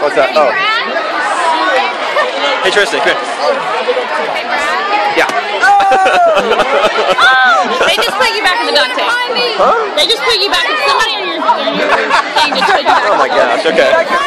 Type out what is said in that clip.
What's that? Oh. Hey Tristan, come here. Yeah. They just put you back in the duct tape. Huh? They just put you back in somebody on your thing just put you back. Oh my gosh, okay.